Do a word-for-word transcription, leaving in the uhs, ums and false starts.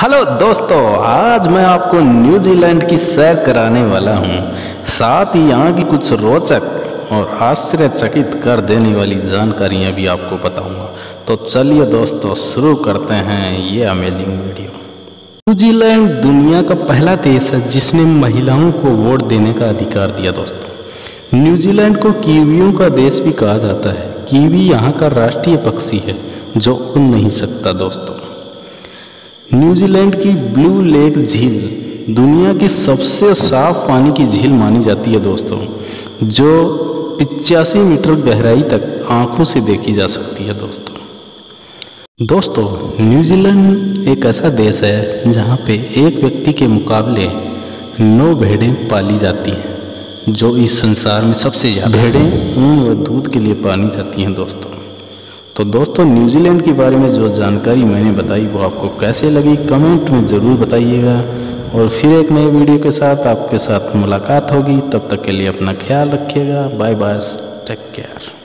Hello दोस्तों, आज मैं आपको न्यूजीलैंड की सैर कराने वाला हूं। साथ ही यहाँ की कुछ रोचक और आश्चर्यचकित कर देने वाली जानकारियाँ भी आपको बताऊंगा। तो चलिए दोस्तों, शुरू करते हैं ये अमेजिंग वीडियो। न्यूजीलैंड दुनिया का पहला देश है जिसने महिलाओं को वोट देने का अधिकार दिया। दोस्तों, न्यूजीलैंड को कीवियों का देश भी कहा जाता है। कीवी यहाँ का राष्ट्रीय पक्षी है जो उड़ नहीं सकता। दोस्तों, न्यूजीलैंड की ब्लू लेक झील दुनिया की सबसे साफ पानी की झील मानी जाती है। दोस्तों, जो पिचासी मीटर गहराई तक आंखों से देखी जा सकती है। दोस्तों दोस्तों न्यूजीलैंड एक ऐसा देश है जहां पे एक व्यक्ति के मुकाबले नौ भेड़ें पाली जाती हैं, जो इस संसार में सबसे ज़्यादा भेड़ें ऊन व दूध के लिए पाली जाती हैं। दोस्तों तो दोस्तों न्यूजीलैंड के बारे में जो जानकारी मैंने बताई वो आपको कैसे लगी, कमेंट में ज़रूर बताइएगा। और फिर एक नए वीडियो के साथ आपके साथ मुलाकात होगी। तब तक के लिए अपना ख्याल रखिएगा। Bye bye, take care.